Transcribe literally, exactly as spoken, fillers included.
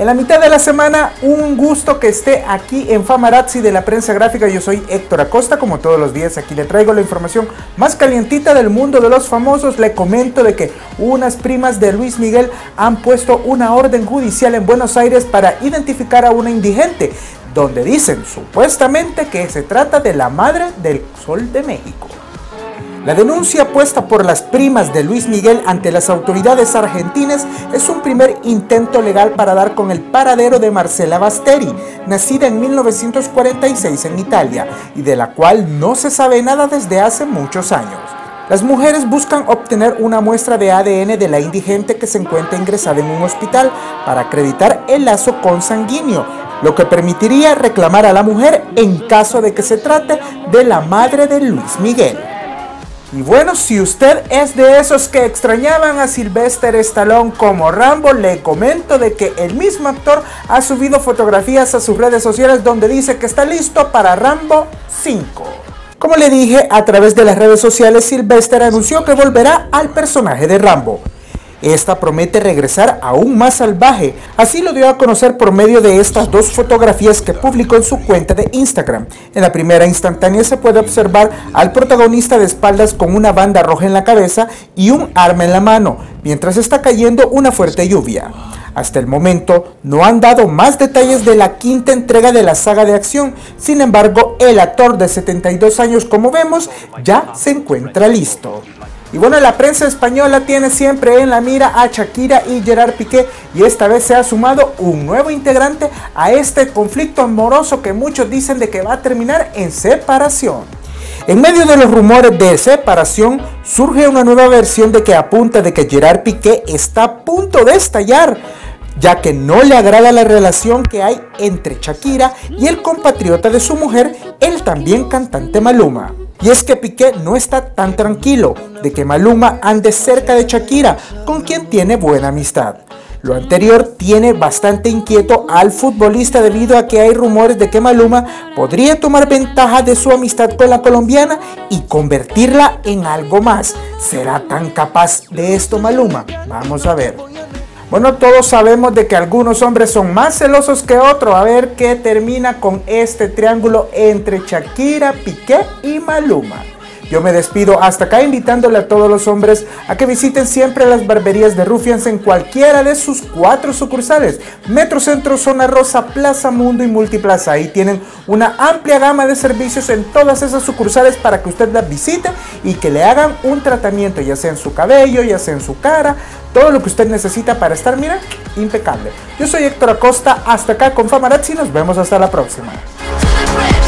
la mitad de la semana, un gusto que esté aquí en Famarazzi de la prensa gráfica. Yo soy Héctor Acosta, como todos los días aquí le traigo la información más calientita del mundo de los famosos. Le comento de que unas primas de Luis Miguel han puesto una orden judicial en Buenos Aires para identificar a una indigente, donde dicen supuestamente que se trata de la madre del Sol de México. La denuncia puesta por las primas de Luis Miguel ante las autoridades argentinas es un primer intento legal para dar con el paradero de Marcela Basteri, nacida en mil novecientos cuarenta y seis en Italia, y de la cual no se sabe nada desde hace muchos años. Las mujeres buscan obtener una muestra de A D N de la indigente que se encuentra ingresada en un hospital para acreditar el lazo consanguíneo, lo que permitiría reclamar a la mujer en caso de que se trate de la madre de Luis Miguel. Y bueno, si usted es de esos que extrañaban a Sylvester Stallone como Rambo, le comento de que el mismo actor ha subido fotografías a sus redes sociales donde dice que está listo para Rambo cinco. Como le dije, a través de las redes sociales, Sylvester anunció que volverá al personaje de Rambo. Esta promete regresar aún más salvaje, así lo dio a conocer por medio de estas dos fotografías que publicó en su cuenta de Instagram. En la primera instantánea se puede observar al protagonista de espaldas con una banda roja en la cabeza y un arma en la mano, mientras está cayendo una fuerte lluvia. Hasta el momento no han dado más detalles de la quinta entrega de la saga de acción, sin embargo el actor de setenta y dos años, como vemos, ya se encuentra listo. Y bueno, la prensa española tiene siempre en la mira a Shakira y Gerard Piqué, y esta vez se ha sumado un nuevo integrante a este conflicto amoroso que muchos dicen de que va a terminar en separación. En medio de los rumores de separación, surge una nueva versión de que apunta de que Gerard Piqué está a punto de estallar, ya que no le agrada la relación que hay entre Shakira y el compatriota de su mujer, el también cantante Maluma. Y es que Piqué no está tan tranquilo de que Maluma ande cerca de Shakira, con quien tiene buena amistad. Lo anterior tiene bastante inquieto al futbolista debido a que hay rumores de que Maluma podría tomar ventaja de su amistad con la colombiana y convertirla en algo más. ¿Será tan capaz de esto Maluma? Vamos a ver. Bueno, todos sabemos de que algunos hombres son más celosos que otros. A ver qué termina con este triángulo entre Shakira, Piqué y Maluma. Yo me despido hasta acá, invitándole a todos los hombres a que visiten siempre las barberías de Rufians en cualquiera de sus cuatro sucursales: Metrocentro, Zona Rosa, Plaza Mundo y Multiplaza. Ahí tienen una amplia gama de servicios en todas esas sucursales para que usted las visite y que le hagan un tratamiento, ya sea en su cabello, ya sea en su cara, todo lo que usted necesita para estar, mira, impecable. Yo soy Héctor Acosta, hasta acá con Famarazzi, nos vemos hasta la próxima.